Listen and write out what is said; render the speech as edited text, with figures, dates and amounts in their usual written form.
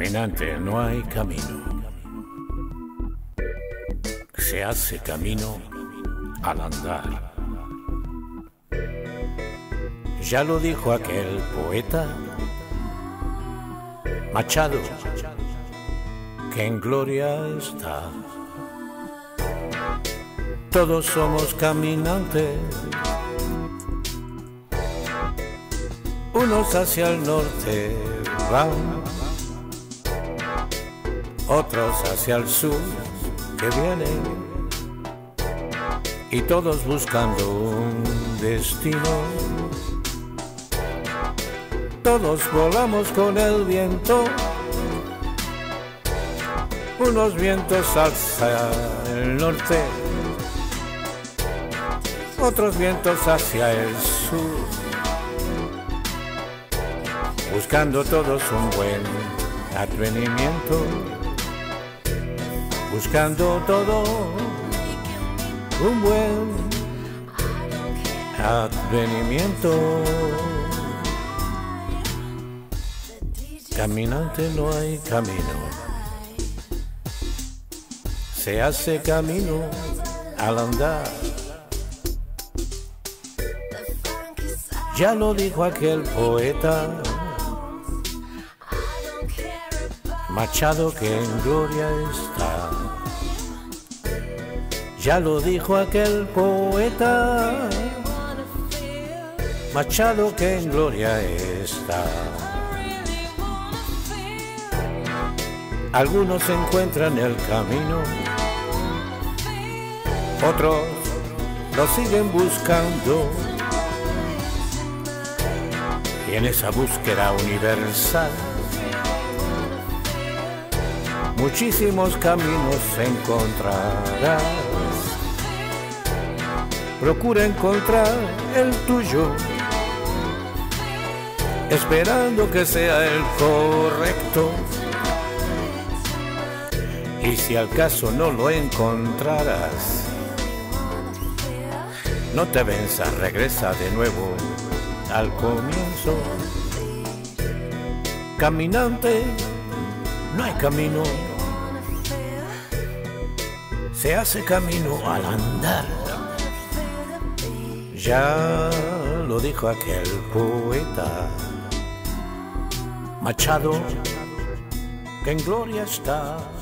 Caminante, no hay camino. Se hace camino al andar. Ya lo dijo aquel poeta Machado, que en gloria está. Todos somos caminantes, unos hacia el norte van, otros hacia el sur que vienen, y todos buscando un destino. Todos volamos con el viento, unos vientos hacia el norte, otros vientos hacia el sur, buscando todos un buen advenimiento, buscando todo un buen advenimiento. Caminante, no hay camino, se hace camino al andar. Ya lo dijo aquel poeta Machado, que en gloria está. Ya lo dijo aquel poeta Machado, que en gloria está. Algunos encuentran el camino, otros lo siguen buscando, y en esa búsqueda universal muchísimos caminos encontrarás. Procura encontrar el tuyo, esperando que sea el correcto. Y si al caso no lo encontrarás, no te venzas, regresa de nuevo al comienzo. Caminante, no hay camino, se hace camino al andar. Ya lo dijo aquel poeta Machado, que en gloria está.